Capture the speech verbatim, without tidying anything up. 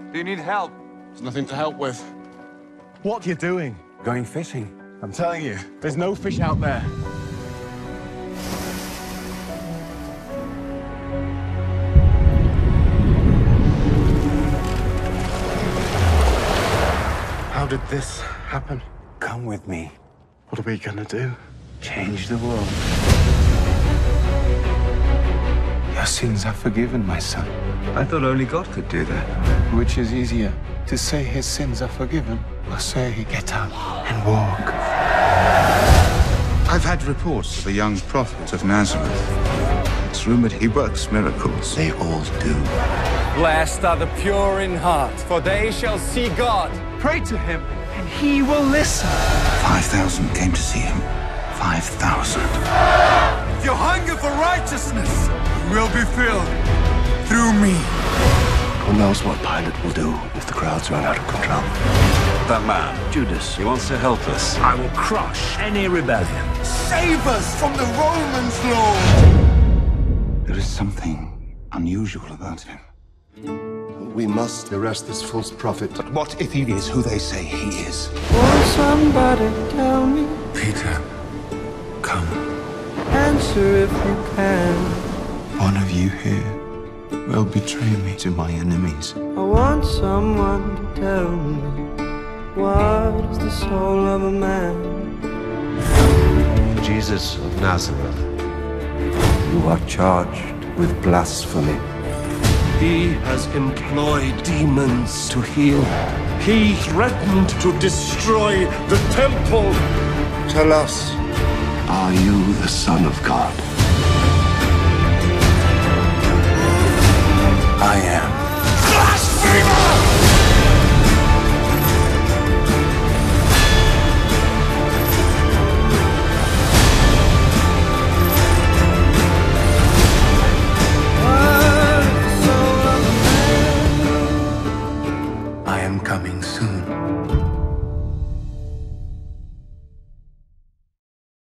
Do you need help? There's nothing to help with. What are you doing? Going fishing. I'm telling you, there's no fish out there. How did this happen? Come with me. What are we gonna do? Change the world. Your sins are forgiven, my son. I thought only God could do that. Which is easier, to say his sins are forgiven, or say, get up and walk? I've had reports of a young prophet of Nazareth. It's rumored he works miracles. They all do. Blessed are the pure in heart, for they shall see God. Pray to him, and he will listen. Five thousand came to see him. Five thousand. Your hunger for righteousness will be filled through me. Who knows what Pilate will do if the crowds run out of control? That man, Judas, he wants to help us. I will crush any rebellion. Save us from the Romans, Lord! There is something unusual about him. We must arrest this false prophet. But what if he is who they say he is? Won't somebody tell me? Peter, come. Answer if you can. One of you here will betray me to my enemies. I want someone to tell me what is the soul of a man. Jesus of Nazareth, you are charged with blasphemy. He has employed demons to heal. He threatened to destroy the temple. Tell us, are you the Son of God?